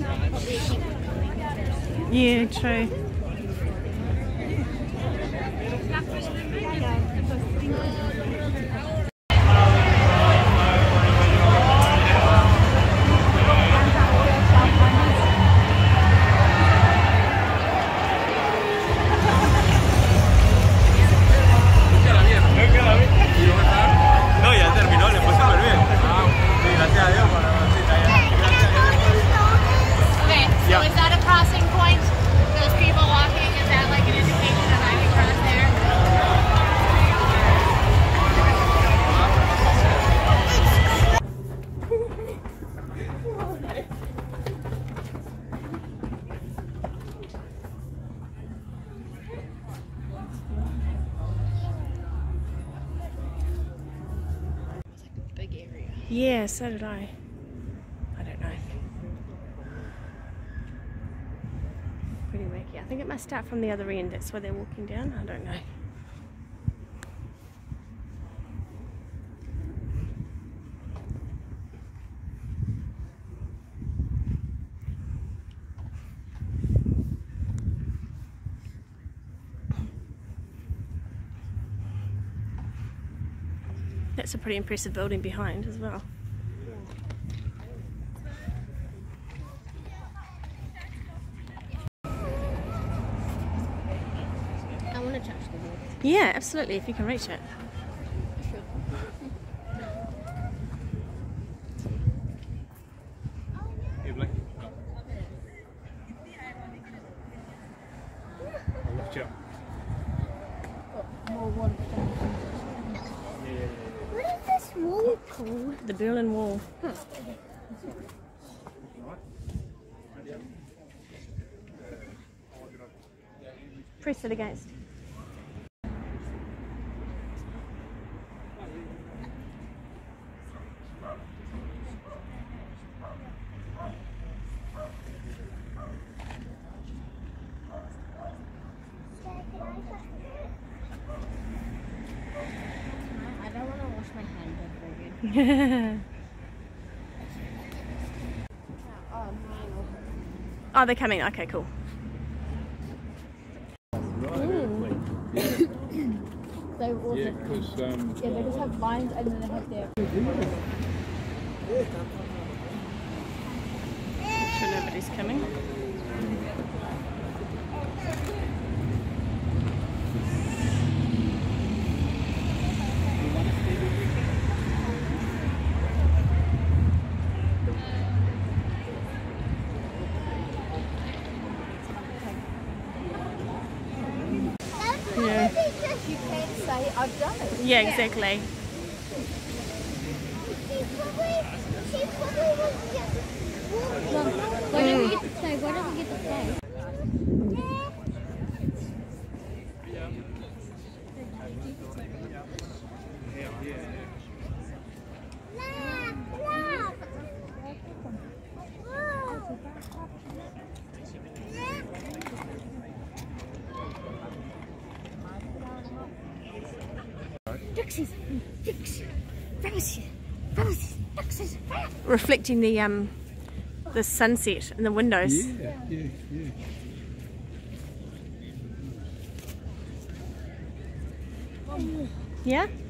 Yeah, true. No, ya terminó, le fue súper bien. Sí, gracias a Dios por la cita. Okay, so is that a crossing point? Those people walking, is that like an indication that I can cross there? Big area. Yeah, so did I. I don't know. Pretty wacky. I think it must start from the other end. That's where they're walking down. I don't know. That's a pretty impressive building behind as well. I want to touch the wall. Yeah, absolutely, if you can reach it. What is this wall called? The Berlin Wall. Press it against. I don't want to wash my hands ever again. Oh, they're coming. Okay, cool. They also, Yeah, because yeah, they just have lines and then they have their. Make sure nobody's coming. Yeah. You can't say I've done it. Yeah, exactly. Why don't we get the play? Why don't we get the play? Reflecting the sunset in the windows. yeah. Yeah?